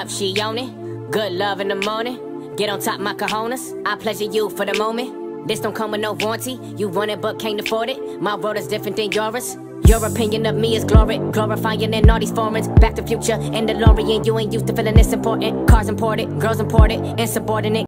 up, she own it. Good love in the morning. Get on top my cojones. I pleasure you for the moment. This don't come with no warranty. You want it but can't afford it. My world is different than yours. Your opinion of me is glory, glorifying in all these foreigns. Back to future and DeLorean. You ain't used to feeling this important. Cars imported, girls imported, insubordinate.